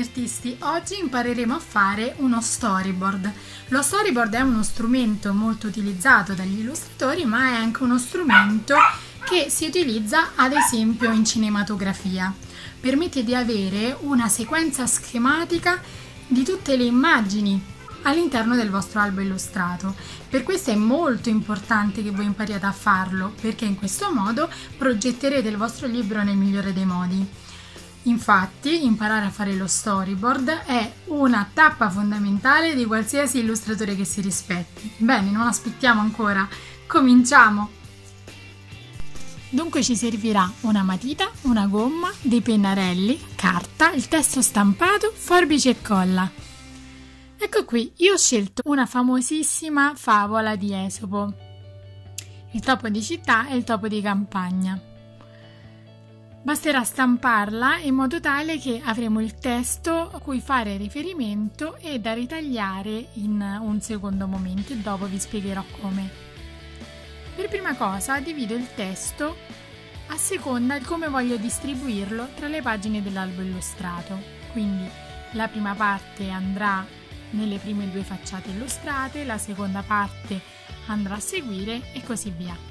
artisti, oggi impareremo a fare uno storyboard. Lo storyboard è uno strumento molto utilizzato dagli illustratori, ma è anche uno strumento che si utilizza ad esempio in cinematografia. Permette di avere una sequenza schematica di tutte le immagini all'interno del vostro albo illustrato. Per questo è molto importante che voi impariate a farlo, perché in questo modo progetterete il vostro libro nel migliore dei modi. Infatti, imparare a fare lo storyboard è una tappa fondamentale di qualsiasi illustratore che si rispetti. Bene, non aspettiamo ancora, cominciamo! Dunque ci servirà una matita, una gomma, dei pennarelli, carta, il testo stampato, forbici e colla. Ecco qui, io ho scelto una famosissima favola di Esopo, il topo di città e il topo di campagna. Basterà stamparla in modo tale che avremo il testo a cui fare riferimento e da ritagliare in un secondo momento e dopo vi spiegherò come. Per prima cosa divido il testo a seconda di come voglio distribuirlo tra le pagine dell'albo illustrato. Quindi la prima parte andrà nelle prime due facciate illustrate, la seconda parte andrà a seguire e così via.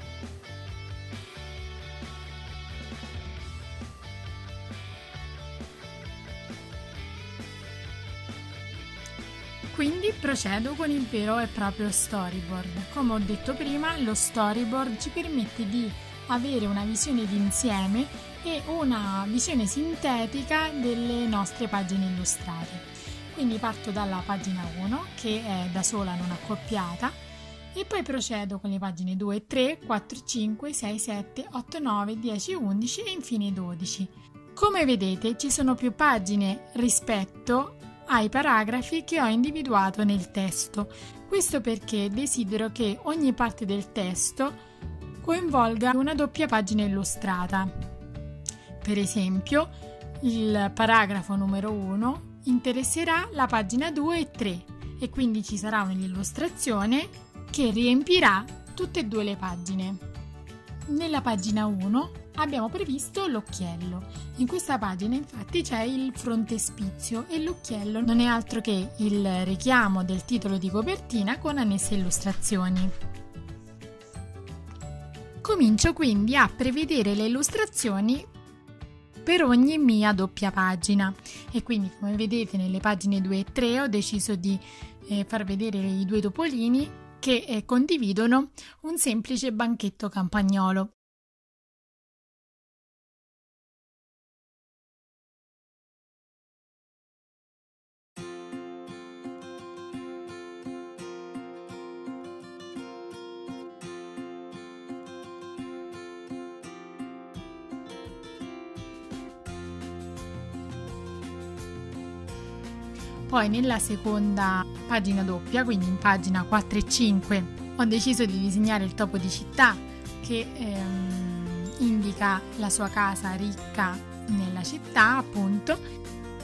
Quindi procedo con il vero e proprio storyboard. Come ho detto prima, lo storyboard ci permette di avere una visione d'insieme e una visione sintetica delle nostre pagine illustrate. Quindi parto dalla pagina 1, che è da sola non accoppiata, e poi procedo con le pagine 2, 3, 4, 5, 6, 7, 8, 9, 10, 11 e infine 12. Come vedete ci sono più pagine rispetto ai paragrafi che ho individuato nel testo. Questo perché desidero che ogni parte del testo coinvolga una doppia pagina illustrata. Per esempio, il paragrafo numero 1 interesserà la pagina 2 e 3 e quindi ci sarà un'illustrazione che riempirà tutte e due le pagine. Nella pagina 1 abbiamo previsto l'occhiello. In questa pagina infatti c'è il frontespizio e l'occhiello non è altro che il richiamo del titolo di copertina con annesse illustrazioni. Comincio quindi a prevedere le illustrazioni per ogni mia doppia pagina e quindi, come vedete, nelle pagine 2 e 3 ho deciso di far vedere i due topolini che condividono un semplice banchetto campagnolo. Poi nella seconda pagina doppia, quindi in pagina 4 e 5, ho deciso di disegnare il topo di città che indica la sua casa ricca nella città, appunto.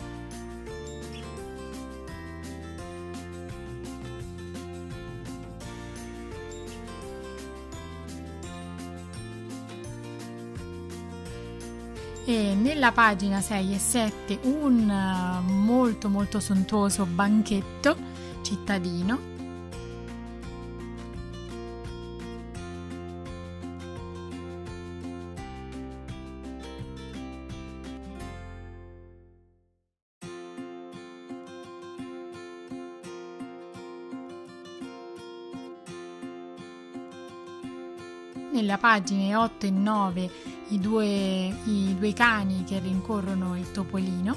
E nella pagina 6 e 7 un molto sontuoso banchetto cittadino. Nelle pagine 8 e 9 i due cani che rincorrono il topolino.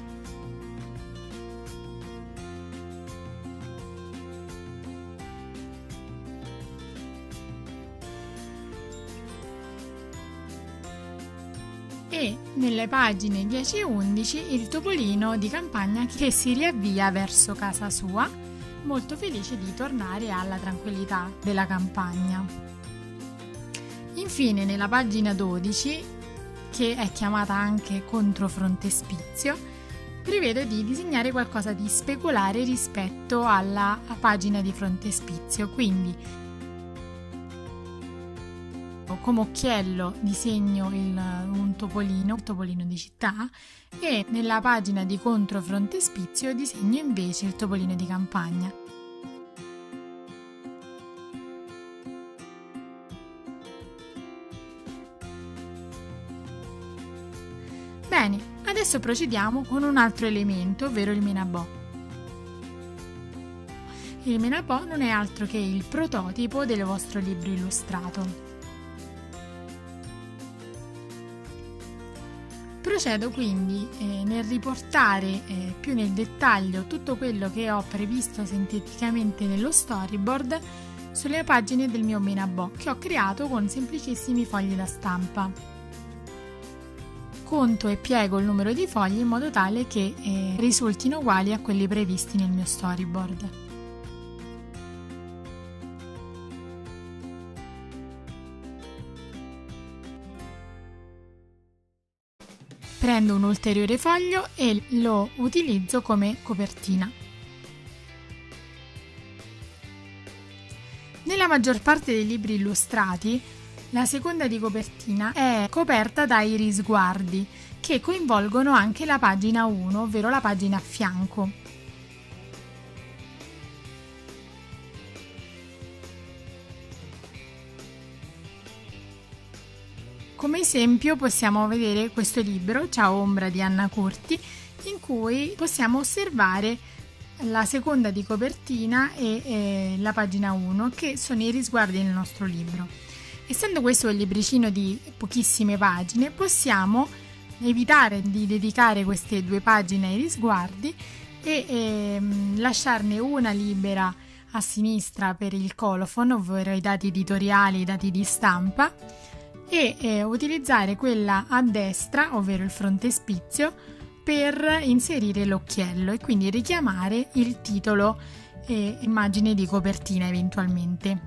E nelle pagine 10 e 11 il topolino di campagna che si riavvia verso casa sua, molto felice di tornare alla tranquillità della campagna. Infine nella pagina 12, che è chiamata anche controfrontespizio, prevedo di disegnare qualcosa di speculare rispetto alla pagina di frontespizio, quindi Come occhiello disegno un topolino di città, e nella pagina di controfrontespizio disegno invece il topolino di campagna. Bene, adesso procediamo con un altro elemento, ovvero il menabò. Il menabò non è altro che il prototipo del vostro libro illustrato. Procedo quindi nel riportare più nel dettaglio tutto quello che ho previsto sinteticamente nello storyboard sulle pagine del mio menabò, che ho creato con semplicissimi fogli da stampa. Conto e piego il numero di fogli in modo tale che risultino uguali a quelli previsti nel mio storyboard. Prendo un ulteriore foglio e lo utilizzo come copertina. Nella maggior parte dei libri illustrati, la seconda di copertina è coperta dai risguardi, che coinvolgono anche la pagina 1, ovvero la pagina a fianco. Come esempio possiamo vedere questo libro, Ciao Ombra di Anna Curti, in cui possiamo osservare la seconda di copertina e la pagina 1, che sono i risguardi del nostro libro. Essendo questo un libricino di pochissime pagine, possiamo evitare di dedicare queste 2 pagine ai risguardi e lasciarne una libera a sinistra per il colophon, ovvero i dati editoriali, i dati di stampa, e utilizzare quella a destra, ovvero il frontespizio, per inserire l'occhiello e quindi richiamare il titolo e immagine di copertina eventualmente.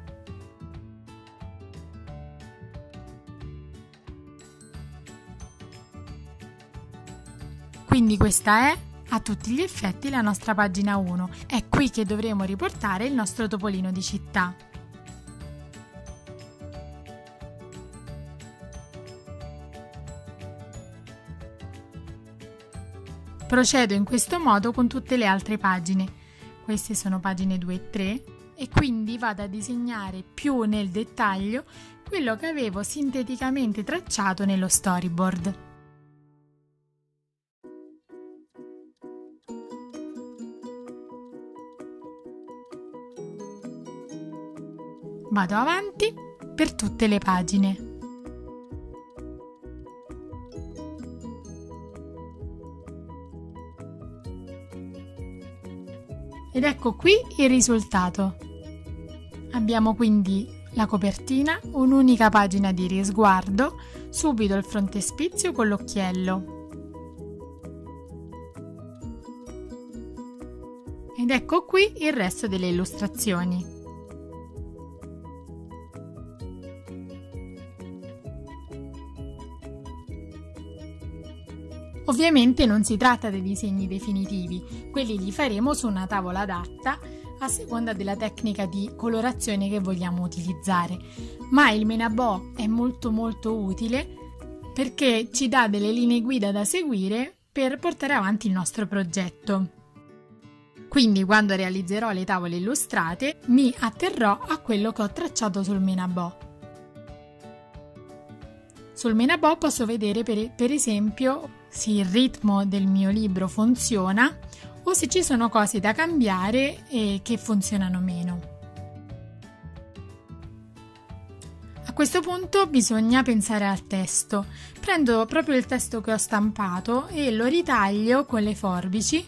Quindi questa è a tutti gli effetti la nostra pagina 1. È qui che dovremo riportare il nostro topolino di città. Procedo in questo modo con tutte le altre pagine. Queste sono pagine 2 e 3 e quindi vado a disegnare più nel dettaglio quello che avevo sinteticamente tracciato nello storyboard. Vado avanti per tutte le pagine. Ed ecco qui il risultato. Abbiamo quindi la copertina, un'unica pagina di risguardo, subito il frontespizio con l'occhiello. Ed ecco qui il resto delle illustrazioni. Ovviamente non si tratta dei disegni definitivi, quelli li faremo su una tavola adatta a seconda della tecnica di colorazione che vogliamo utilizzare, ma il menabò è molto utile perché ci dà delle linee guida da seguire per portare avanti il nostro progetto. Quindi quando realizzerò le tavole illustrate mi atterrò a quello che ho tracciato sul menabò. Sul menabò posso vedere per esempio se il ritmo del mio libro funziona o se ci sono cose da cambiare e che funzionano meno. A questo punto bisogna pensare al testo. Prendo proprio il testo che ho stampato e lo ritaglio con le forbici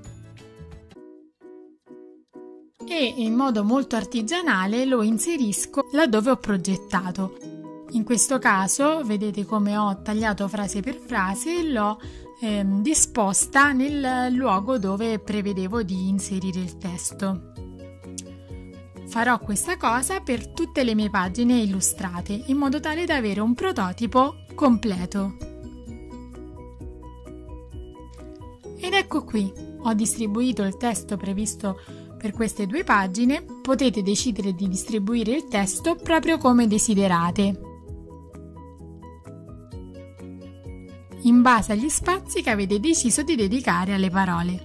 e in modo molto artigianale lo inserisco laddove ho progettato. In questo caso vedete come ho tagliato frase per frase e l'ho disposta nel luogo dove prevedevo di inserire il testo. Farò questa cosa per tutte le mie pagine illustrate in modo tale da avere un prototipo completo. Ed ecco qui, ho distribuito il testo previsto per queste 2 pagine. Potete decidere di distribuire il testo proprio come desiderate. in base agli spazi che avete deciso di dedicare alle parole.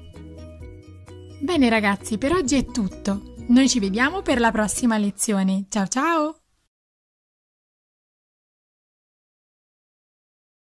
Bene ragazzi, per oggi è tutto. Noi ci vediamo per la prossima lezione. Ciao ciao!